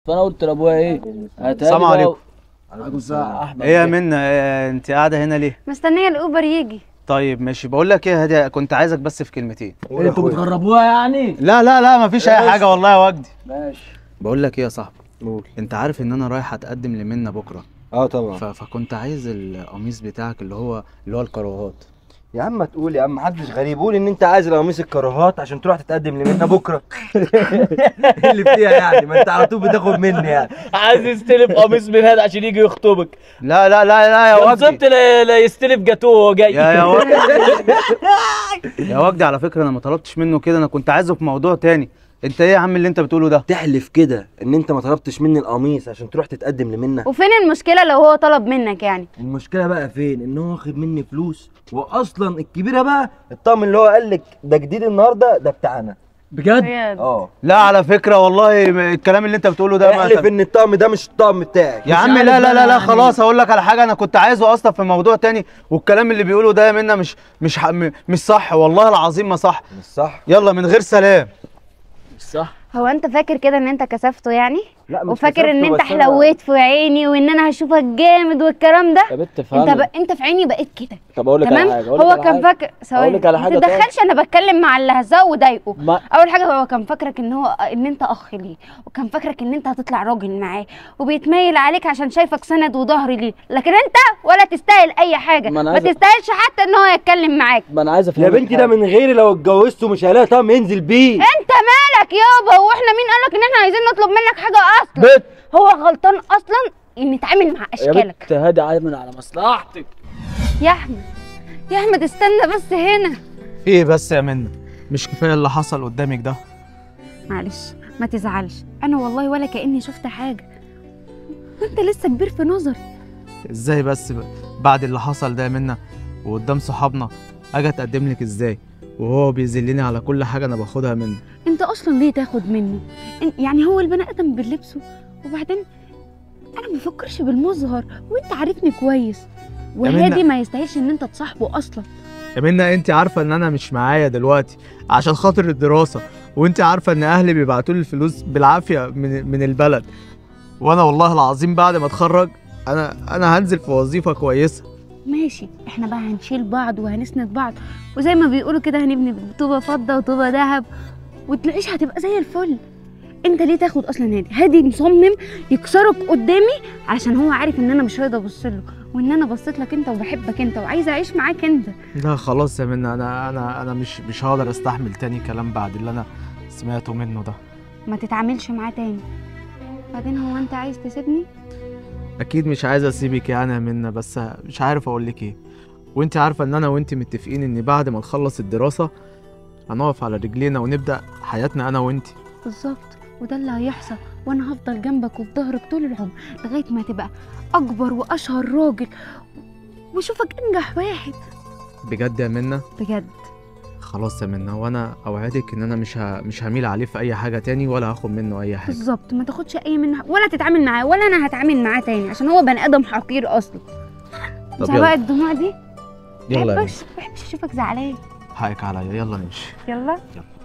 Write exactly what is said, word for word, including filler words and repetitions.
فانا قلت لابويا ايه؟ السلام عليكم. عليكم السلام. احمد ايه يا منى، إيه انت قاعده هنا ليه؟ مستنيه الاوبر يجي. طيب ماشي. بقول لك ايه يا هادي، كنت عايزك بس في كلمتين. إيه انتوا بتغربوها يعني؟ لا لا لا مفيش اي حاجه والله يا وجدي. ماشي. بقول لك ايه يا صاحبي، قول. انت عارف ان انا رايح اتقدم لمنى بكره؟ اه طبعا. ف... فكنت عايز القميص بتاعك اللي هو اللي هو الكراهات. يا عم ما تقول يا عم، محدش غريب. قول ان انت عايز القميص الكراهات عشان تروح تتقدم لمنى بكره. ايه اللي فيها يعني؟ ما انت على طول بتاخد مني يعني. عايز يستلف قميص من هذا عشان يجي يخطبك. لا لا لا لا يا وجدي. بالظبط، لا يستلف جاتوه وهو جاي. يا يا وجدي. يا وجدي على فكره انا ما طلبتش منه كده، انا كنت عايزه في موضوع تاني. انت ايه يا عم اللي انت بتقوله ده؟ تحلف كده ان انت ما طلبتش مني القميص عشان تروح تتقدم لمنى؟ وفين المشكله لو هو طلب منك يعني؟ المشكله بقى فين؟ ان هو واخد مني فلوس، واصلا الكبيره بقى الطقم اللي هو قال لك ده جديد النهارده ده بتاعنا. بجد؟ اه. لا على فكره والله الكلام اللي انت بتقوله ده احلف ان الطقم ده مش الطقم بتاعك يا عم. لا لا لا لا خلاص هقول لك على حاجه، انا كنت عايزه اصلا في موضوع تاني، والكلام اللي بيقوله ده يا منى مش مش مش صح والله العظيم ما صح. مش صح. يلا من غير سلام. مش صح. هو انت فاكر كده ان انت كسفته يعني؟ لا مش وفاكر ان انت كسفته، بس أنا- حلويت في عيني وان انا هشوفك جامد والكلام ده؟ يا بنت انت فهمني. ب... انت في عيني بقيت كده. طب اقول لك على تمام. حاجه أقول لك هو على كان حاجة. فاكر أقول لك على ما حاجة تتدخلش، انا بتكلم مع اللي هزاه وضايقه. ما- اول حاجه هو كان فاكرك ان هو ان انت اخ ليه، وكان فاكرك ان انت هتطلع راجل معاه وبيتميل عليك عشان شايفك سند وظهر ليه، لكن انت ولا تستاهل اي حاجه، ما أنا ما عايز- تستاهلش حتى ان هو يتكلم معاك. ما انا عايز افهم يا بنتي ده من غيري لو اتجوزته مش هلاقي طقم ينزل بيه. انت مالك يابا؟ واحنا مين قالك ان احنا عايزين نطلب منك حاجه اصلا؟ بنت هو غلطان اصلا ان نتعامل مع يا اشكالك. بنت هادي عامل على مصلحتك. يا احمد يا احمد استنى بس هنا. ايه بس يا منى، مش كفايه اللي حصل قدامك ده؟ معلش ما تزعلش، انا والله ولا كاني شفت حاجه، وانت لسه كبير في نظري. ازاي بس بعد اللي حصل ده يا منى وقدام صحابنا اجي اتقدم لك ازاي وهو بيذلني على كل حاجه انا باخدها منه؟ انت اصلا ليه تاخد منه؟ إن- يعني هو البني ادم بلبسه، وبعدين انا ما بفكرش بالمظهر وانت عارفني كويس، وهادي ما يستاهلش ان انت تصاحبه اصلا. يا منى انت عارفه ان انا مش معايا دلوقتي عشان خاطر الدراسه، وانت عارفه ان اهلي بيبعتوا لي الفلوس بالعافيه من من البلد، وانا والله العظيم بعد ما اتخرج انا انا هنزل في وظيفه كويسه. ماشي، احنا بقى هنشيل بعض وهنسند بعض، وزي ما بيقولوا كده هنبني طوبة فضة وطوبة ذهب، وتلاقيش هتبقى زي الفل. انت ليه تاخد اصلا هادي؟ هادي مصمم يكسرك قدامي عشان هو عارف ان انا مش راضيه ابص له، وان انا بصيت لك انت وبحبك انت وعايزه اعيش معاك انت. لا خلاص يا منى، انا انا انا مش مش هقدر استحمل تاني كلام بعد اللي انا سمعته منه ده. ما تتعاملش معاه تاني. بعدين هو انت عايز تسيبني؟ اكيد مش عايز اسيبك يعني يا منى، بس مش عارف اقول لك ايه. وانت عارفه ان انا وانت متفقين ان بعد ما نخلص الدراسه هنقف على رجلينا ونبدا حياتنا انا وانت. بالظبط، وده اللي هيحصل، وانا هفضل جنبك وفي ظهرك طول العمر لغايه ما تبقى اكبر واشهر راجل واشوفك انجح واحد. بجد يا منى؟ بجد. خلاص يا منى، وانا اوعدك ان انا مش ه... مش هميل عليه في اي حاجه تاني ولا هاخد منه اي حاجه. بالظبط، ما تاخدش اي منه ولا تتعامل معاه ولا انا هتعامل معاه تاني عشان هو بني ادم حقير اصلا. طب بقى الدموع دي يلا يا بحبش بحبش اشوفك زعلان. حقك عليا، يلا نمشي. يلا يلا.